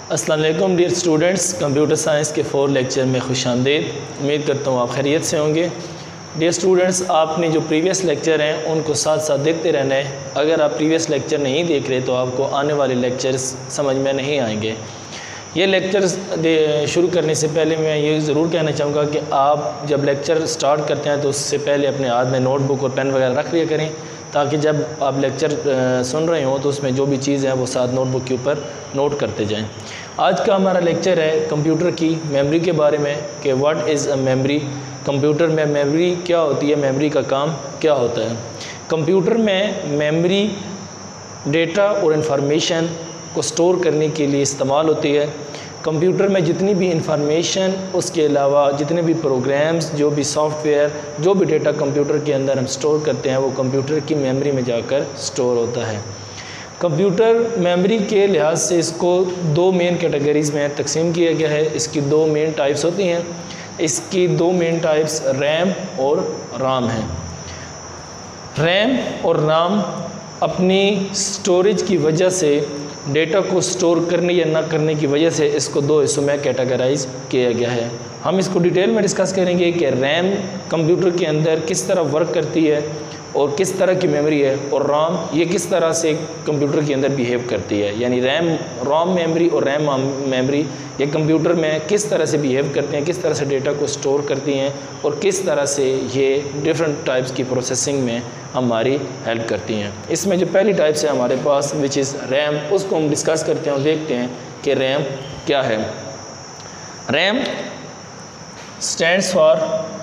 अस्सलाम वालेकुम dear students, computer science के 4 लेक्चर में खुशामदीद। उम्मीद करता हूँ आप खैरियत से होंगे। डियर स्टूडेंट्स, आपने जो प्रीवियस लेक्चर हैं उनको साथ साथ देखते रहना है। अगर आप प्रीवियस लेक्चर नहीं देख रहे तो आपको आने वाले लेक्चर्स समझ में नहीं आएंगे। ये लेक्चर्स शुरू करने से पहले मैं ये ज़रूर कहना चाहूँगा कि आप जब लेक्चर स्टार्ट करते हैं तो उससे पहले अपने हाथ में नोटबुक और पेन वगैरह रख लिया करें, ताकि जब आप लेक्चर सुन रहे हो तो उसमें जो भी चीज़ है वो साथ नोटबुक के ऊपर नोट करते जाएं। आज का हमारा लेक्चर है कंप्यूटर की मेमोरी के बारे में कि what is a memory. Computer में मेमोरी क्या होती है, मेमोरी का काम क्या होता है। कंप्यूटर में मेमोरी डेटा और इन्फॉर्मेशन को स्टोर करने के लिए इस्तेमाल होती है। कंप्यूटर में जितनी भी इंफॉर्मेशन, उसके अलावा जितने भी प्रोग्राम्स, जो भी सॉफ्टवेयर, जो भी डेटा कंप्यूटर के अंदर हम स्टोर करते हैं वो कंप्यूटर की मेमोरी में जाकर स्टोर होता है। कंप्यूटर मेमोरी के लिहाज से इसको 2 मेन कैटेगरीज़ में तकसीम किया गया है। इसकी 2 मेन टाइप्स होती हैं। इसकी 2 मेन टाइप्स रैम और राम हैं। रैम और राम अपनी स्टोरेज की वजह से, डेटा को स्टोर करने या ना करने की वजह से इसको 2 हिस्सों में कैटेगराइज किया गया है। हम इसको डिटेल में डिस्कस करेंगे कि रैम कंप्यूटर के अंदर किस तरह वर्क करती है और किस तरह की मेमोरी है, और राम ये किस तरह से कंप्यूटर के अंदर बिहेव करती है। यानी रॉम मेमोरी और रैम मेमोरी ये कंप्यूटर में किस तरह से बिहेव करते हैं, किस तरह से डेटा को स्टोर करती हैं और किस तरह से ये डिफरेंट टाइप्स की प्रोसेसिंग में हमारी हेल्प करती हैं। इसमें जो पहली टाइप है हमारे पास विच इज़ रैम, उसको हम डिस्कस करते हैं और देखते हैं कि रैम क्या है। RAM stands for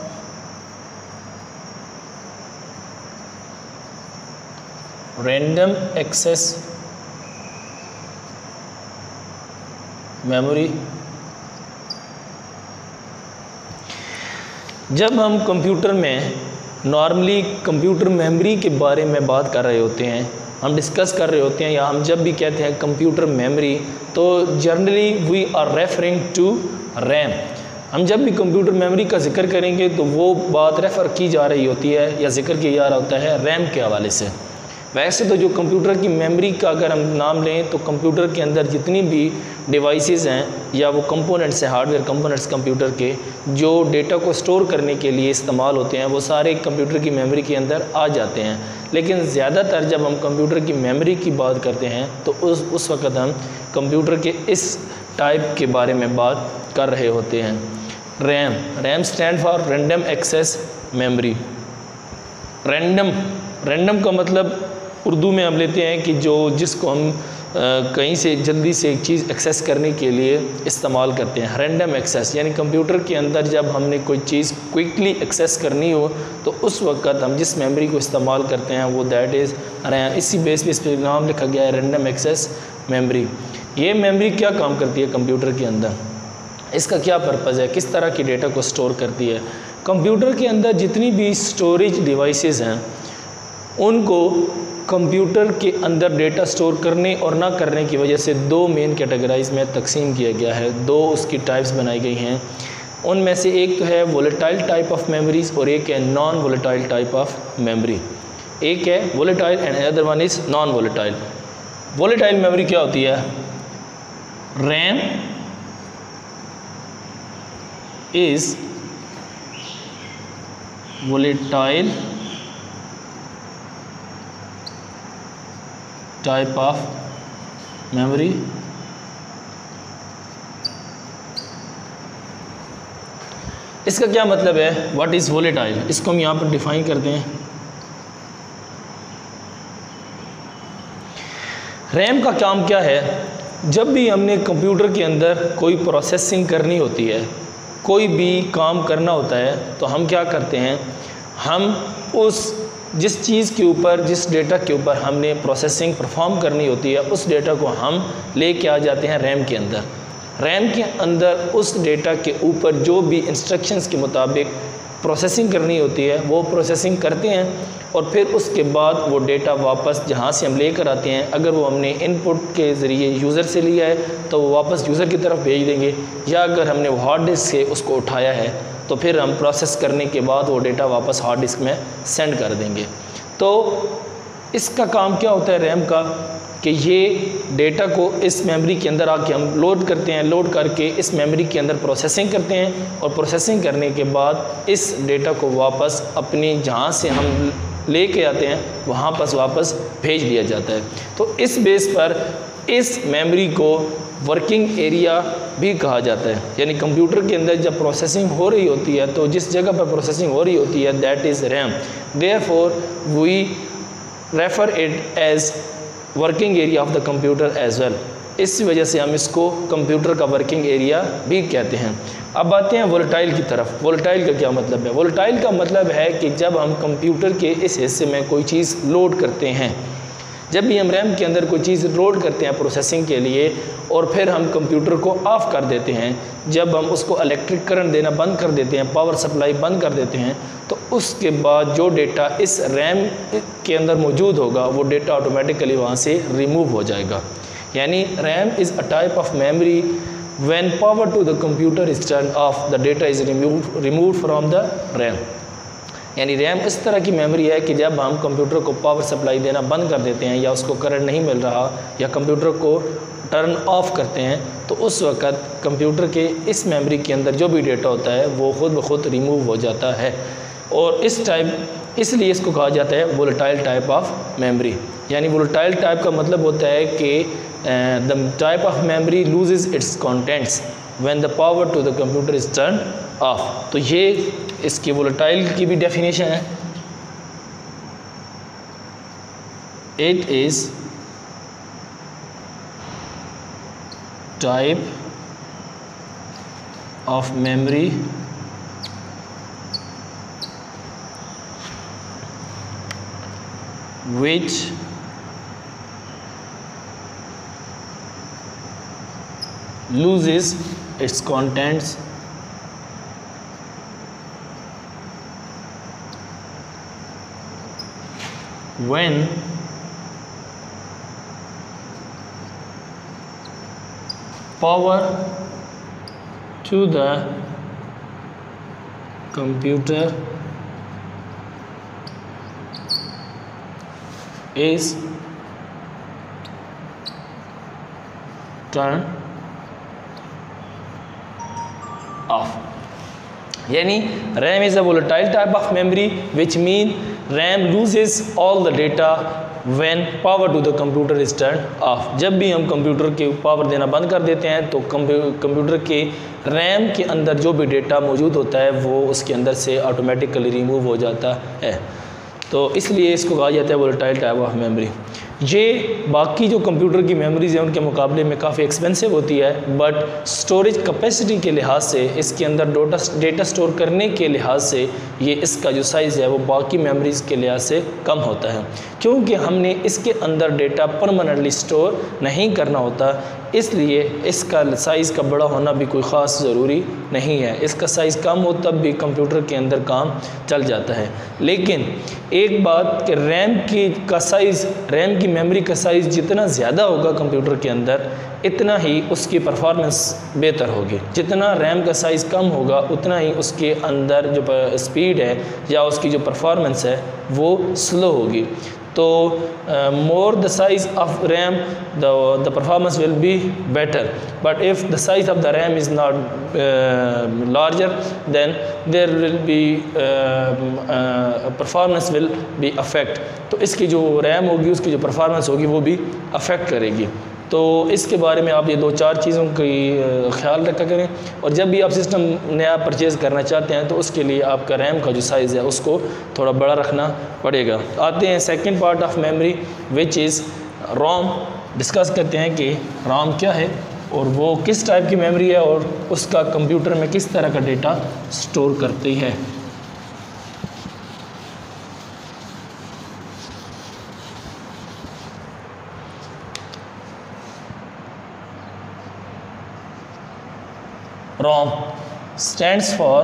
random access memory. जब हम कंप्यूटर में नॉर्मली कंप्यूटर मेमोरी के बारे में बात कर रहे होते हैं, हम डिस्कस कर रहे होते हैं, या हम जब भी कहते हैं कंप्यूटर मेमोरी, तो generally we are referring to RAM. हम जब भी कंप्यूटर मेमोरी का जिक्र करेंगे तो वो बात रेफ़र की जा रही होती है या जिक्र किया जा रहा होता है रैम के हवाले से। वैसे तो जो कंप्यूटर की मेमोरी का अगर हम नाम लें तो कंप्यूटर के अंदर जितनी भी डिवाइसेस हैं या वो कंपोनेंट्स हैं, हार्डवेयर कंपोनेंट्स कंप्यूटर के, जो डेटा को स्टोर करने के लिए इस्तेमाल होते हैं, वो सारे कंप्यूटर की मेमोरी के अंदर आ जाते हैं। लेकिन ज़्यादातर जब हम कंप्यूटर की मेमोरी की बात करते हैं तो उस वक़्त हम कंप्यूटर के इस टाइप के बारे में बात कर रहे होते हैं। RAM stand for random access memory. Random का मतलब उर्दू में हम लेते हैं कि जिसको हम कहीं से जल्दी से एक चीज़ एक्सेस करने के लिए इस्तेमाल करते हैं। रैंडम एक्सेस यानी कंप्यूटर के अंदर जब हमने कोई चीज़ क्विकली एक्सेस करनी हो तो उस वक्त हम जिस मेमोरी को इस्तेमाल करते हैं वो दैट इज़ रैम। इसी बेस पे इस पर नाम लिखा गया है रैंडम एक्सेस मेमोरी। ये मेमोरी क्या काम करती है कंप्यूटर के अंदर, इसका क्या पर्पज़ है, किस तरह की डेटा को स्टोर करती है। कंप्यूटर के अंदर जितनी भी स्टोरेज डिवाइसेस हैं उनको कंप्यूटर के अंदर डेटा स्टोर करने और ना करने की वजह से 2 मेन कैटेगराइज में तकसीम किया गया है। 2 उसकी टाइप्स बनाई गई हैं। उनमें से एक तो है वोलेटाइल टाइप ऑफ मेमोरीज और एक है non volatile type of memory. एक है volatile and other one is non volatile. Volatile memory क्या होती है? RAM is volatile type of memory. इसका क्या मतलब है, व्हाट इज़ वोलेटाइल, इसको हम यहाँ पर डिफाइन करते हैं। रैम का काम क्या है? जब भी हमने कंप्यूटर के अंदर कोई प्रोसेसिंग करनी होती है, कोई भी काम करना होता है, तो हम क्या करते हैं, हम जिस चीज़ के ऊपर, जिस डेटा के ऊपर हमने प्रोसेसिंग परफॉर्म करनी होती है, उस डेटा को हम लेके आ जाते हैं रैम के अंदर। रैम के अंदर उस डेटा के ऊपर जो भी इंस्ट्रक्शंस के मुताबिक प्रोसेसिंग करनी होती है वो प्रोसेसिंग करते हैं, और फिर उसके बाद वो डेटा वापस जहाँ से हम लेकर आते हैं, अगर वो हमने इनपुट के ज़रिए यूज़र से लिया है तो वो वापस यूज़र की तरफ भेज देंगे, या अगर हमने वो हार्ड डिस्क से उसको उठाया है तो फिर हम प्रोसेस करने के बाद वो डेटा वापस हार्ड डिस्क में सेंड कर देंगे। तो इसका काम क्या होता है रैम का, कि ये डेटा को इस मेमोरी के अंदर आके हम लोड करते हैं, लोड करके इस मेमोरी के अंदर प्रोसेसिंग करते हैं और प्रोसेसिंग करने के बाद इस डेटा को वापस अपनी जहाँ से हम लेके आते हैं वहाँ पर वापस भेज दिया जाता है। तो इस बेस पर इस मेमोरी को वर्किंग एरिया भी कहा जाता है। यानी कंप्यूटर के अंदर जब प्रोसेसिंग हो रही होती है तो जिस जगह पर प्रोसेसिंग हो रही होती है that is RAM. Therefore we refer it as working area of the computer as well. इस वजह से हम इसको कंप्यूटर का वर्किंग एरिया भी कहते हैं। अब आते हैं वोलेटाइल की तरफ। वोलेटाइल का क्या मतलब है? वोलेटाइल का मतलब है कि जब हम कंप्यूटर के इस हिस्से में कोई चीज़ लोड करते हैं, जब भी हम रैम के अंदर कोई चीज़ लोड करते हैं प्रोसेसिंग के लिए और फिर हम कंप्यूटर को ऑफ़ कर देते हैं, जब हम उसको इलेक्ट्रिक करंट देना बंद कर देते हैं, पावर सप्लाई बंद कर देते हैं, तो उसके बाद जो डेटा इस रैम के अंदर मौजूद होगा वो डेटा ऑटोमेटिकली वहाँ से रिमूव हो जाएगा। यानी RAM is a type of memory when power to the computer is turn off the data is remove from the RAM. यानी रैम इस तरह की मेमोरी है कि जब हम कंप्यूटर को पावर सप्लाई देना बंद कर देते हैं या उसको करंट नहीं मिल रहा या कंप्यूटर को टर्न ऑफ करते हैं तो उस वक़्त कंप्यूटर के इस मेमोरी के अंदर जो भी डेटा होता है वो ख़ुद ब खुद रिमूव हो जाता है। और इसलिए इसको कहा जाता है वोलेटाइल टाइप ऑफ मेमोरी। यानी वोलेटाइल टाइप का मतलब होता है कि the type of memory loses its contents when the power to the computer is turn off. तो ये इसकी वोलेटाइल की भी डेफिनेशन है। It is type of memory which loses its contents when power to the computer is turned off। यानी RAM is a volatile type of memory which mean RAM loses all the data when power to the computer is turned off। जब भी हम computer के power देना बंद कर देते हैं तो कंप्यूटर के रैम के अंदर जो भी डेटा मौजूद होता है वो उसके अंदर से ऑटोमेटिकली रिमूव हो जाता है। तो इसलिए इसको कहा जाता है वोलेटाइल टाइप ऑफ मेमोरी। ये बाकी जो कंप्यूटर की मेमोरीज़ हैं उनके मुकाबले में काफ़ी एक्सपेंसिव होती है, बट स्टोरेज कैपेसिटी के लिहाज से, इसके अंदर डेटा स्टोर करने के लिहाज से ये इसका जो साइज़ है वो बाकी मेमोरीज़ के लिहाज से कम होता है, क्योंकि हमने इसके अंदर डेटा परमानेंटली स्टोर नहीं करना होता। इसलिए इसका साइज़ का बड़ा होना भी कोई ख़ास ज़रूरी नहीं है। इसका साइज़ कम हो तब भी कंप्यूटर के अंदर काम चल जाता है। लेकिन एक बात कि रैम की मेमोरी का साइज़ जितना ज़्यादा होगा कंप्यूटर के अंदर इतना ही उसकी परफॉर्मेंस बेहतर होगी। जितना रैम का साइज़ कम होगा उतना ही उसके अंदर जो स्पीड है या उसकी जो परफॉर्मेंस है वो स्लो होगी। तो more the size of RAM the performance will be better, but if the size of the RAM is not larger then there will be performance will be affect। तो इसकी जो RAM होगी उसकी जो परफॉर्मेंस होगी वो भी अफेक्ट करेगी। तो इसके बारे में आप ये 2-4 चीज़ों की ख्याल रखा करें, और जब भी आप सिस्टम नया परचेज़ करना चाहते हैं तो उसके लिए आपका रैम का जो साइज़ है उसको थोड़ा बड़ा रखना पड़ेगा। आते हैं second part of memory which is ROM. Discuss करते हैं कि रोम क्या है और वो किस टाइप की मेमोरी है और उसका कंप्यूटर में किस तरह का डेटा स्टोर करती है। ROM stands for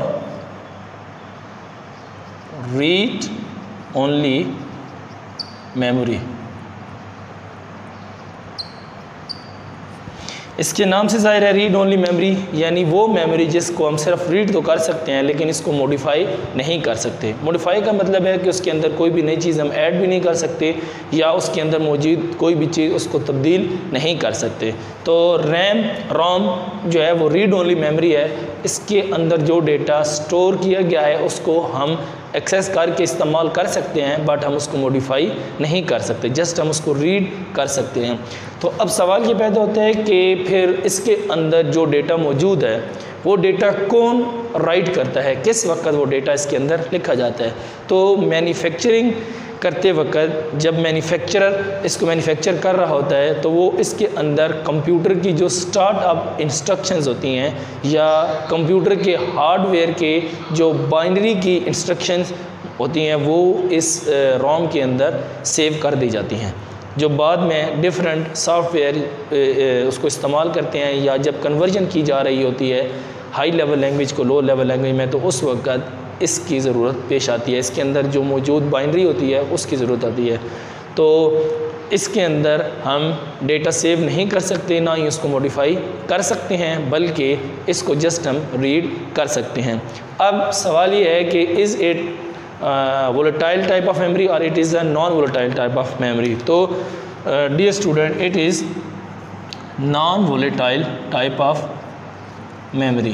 read only memory। इसके नाम से ज़ाहिर है रीड ओनली मेमोरी, यानी वो मेमोरी जिसको हम सिर्फ रीड तो कर सकते हैं लेकिन इसको मॉडिफाई नहीं कर सकते। मॉडिफाई का मतलब है कि उसके अंदर कोई भी नई चीज़ हम ऐड भी नहीं कर सकते या उसके अंदर मौजूद कोई भी चीज़ उसको तब्दील नहीं कर सकते। तो रैम रोम जो है वो रीड ओनली मेमोरी है, इसके अंदर जो डेटा स्टोर किया गया है उसको हम एक्सेस करके इस्तेमाल कर सकते हैं, बट हम उसको मॉडिफाई नहीं कर सकते, जस्ट हम उसको रीड कर सकते हैं। तो अब सवाल ये पैदा होता है कि फिर इसके अंदर जो डेटा मौजूद है वो डेटा कौन राइट करता है, किस वक्त वो डेटा इसके अंदर लिखा जाता है। तो मैन्युफैक्चरिंग करते वक्त जब मैन्युफैक्चरर इसको मैन्युफैक्चर कर रहा होता है तो वो इसके अंदर कंप्यूटर की जो स्टार्टअप इंस्ट्रक्शंस होती हैं या कंप्यूटर के हार्डवेयर के जो बाइनरी की इंस्ट्रक्शंस होती हैं वो इस रोम के अंदर सेव कर दी जाती हैं, जो बाद में डिफरेंट सॉफ्टवेयर उसको इस्तेमाल करते हैं या जब कन्वर्जन की जा रही होती है हाई लेवल लैंग्वेज को लो लेवल लैंग्वेज में, तो उस वक्त इसकी ज़रूरत पेश आती है, इसके अंदर जो मौजूद बाइनरी होती है उसकी ज़रूरत आती है। तो इसके अंदर हम डेटा सेव नहीं कर सकते, ना ही उसको मॉडिफाई कर सकते हैं, बल्कि इसको जस्ट हम रीड कर सकते हैं। अब सवाल ये है कि is it volatile type of memory और it is a non volatile type of memory. तो dear student, it is non volatile type of memory.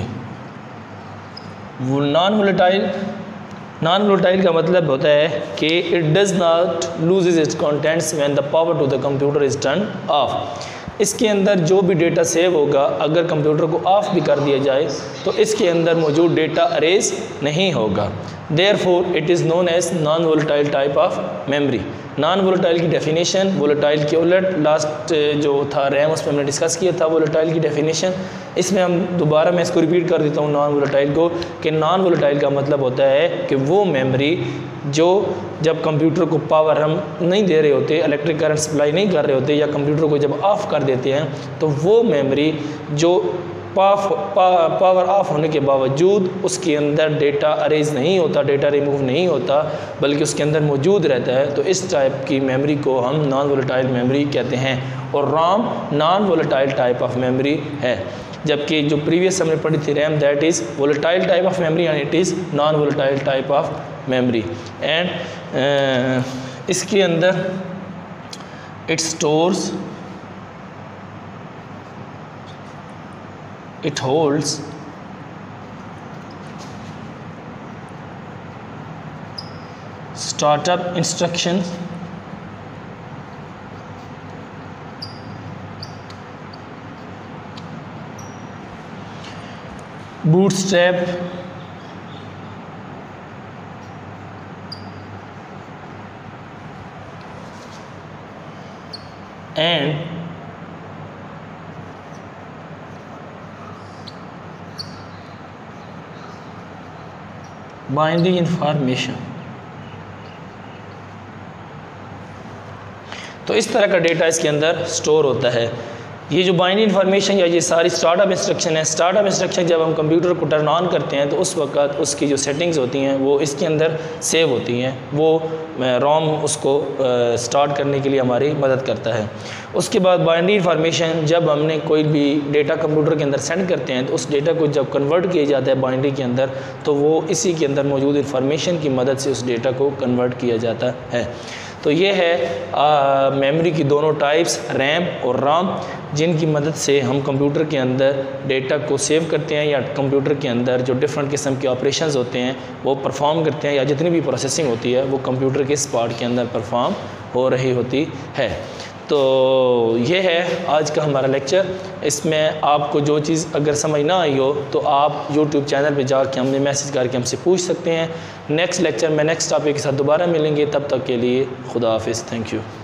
Non volatile का मतलब होता है कि it does not loses its contents when the power to the computer is turn off. इसके अंदर जो भी डेटा सेव होगा अगर कंप्यूटर को ऑफ भी कर दिया जाए तो इसके अंदर मौजूद डेटा अरेज नहीं होगा। Therefore it is known as non volatile type of memory. Non volatile की डेफिनेशन वोलेटाइल के उलट लास्ट जो था रैम उसमें हमने डिस्कस किया था वोलेटाइल की डेफिनेशन। इसमें हम दोबारा मैं इसको रिपीट कर देता हूँ नॉन वोलेटाइल को, कि नॉन वोलेटाइल का मतलब होता है कि वो मेमोरी जो जब कंप्यूटर को पावर हम नहीं दे रहे होते, इलेक्ट्रिक करंट सप्लाई नहीं कर रहे होते या कंप्यूटर को जब ऑफ़ कर देते हैं तो वो मेमोरी जो पावर ऑफ होने के बावजूद उसके अंदर डेटा अरेज नहीं होता, डेटा रिमूव नहीं होता, बल्कि उसके अंदर मौजूद रहता है, तो इस टाइप की मेमोरी को हम नॉन वोलेटाइल मेमोरी कहते हैं। और ROM non volatile type of memory है, जबकि जो प्रीवियस हमने पढ़ी थी RAM that is volatile type of memory and it is non volatile type of memory. And इसके अंदर it stores, it holds startup instructions, bootstrap, and binary information. तो इस तरह का डेटा इसके अंदर स्टोर होता है। ये जो बाइनरी इन्फॉर्मेशन या ये सारी स्टार्टअप इंस्ट्रक्शन है, स्टार्टअप इंस्ट्रक्शन जब हम कंप्यूटर को टर्न ऑन करते हैं तो उस वक्त उसकी जो सेटिंग्स होती हैं वो इसके अंदर सेव होती हैं, वो रोम उसको स्टार्ट करने के लिए हमारी मदद करता है। उसके बाद बाइनरी इन्फॉर्मेशन जब हमने कोई भी डेटा कंप्यूटर के अंदर सेंड करते हैं तो उस डेटा को जब कन्वर्ट किया जाता है बाइनरी के अंदर तो वो इसी के अंदर मौजूद इन्फॉर्मेशन की मदद से उस डेटा को कन्वर्ट किया जाता है। तो ये है मेमोरी की दोनों टाइप्स रैम और रोम, जिनकी मदद से हम कंप्यूटर के अंदर डेटा को सेव करते हैं या कंप्यूटर के अंदर जो डिफरेंट किस्म के ऑपरेशंस होते हैं वो परफॉर्म करते हैं या जितनी भी प्रोसेसिंग होती है वो कंप्यूटर के इस पार्ट के अंदर परफॉर्म हो रही होती है। तो ये है आज का हमारा लेक्चर। इसमें आपको जो चीज़ अगर समझ ना आई हो तो आप YouTube चैनल पे जाके हमें मैसेज करके हमसे पूछ सकते हैं। नेक्स्ट लेक्चर में नेक्स्ट टॉपिक के साथ दोबारा मिलेंगे, तब तक के लिए खुदा हाफिज़। Thank you.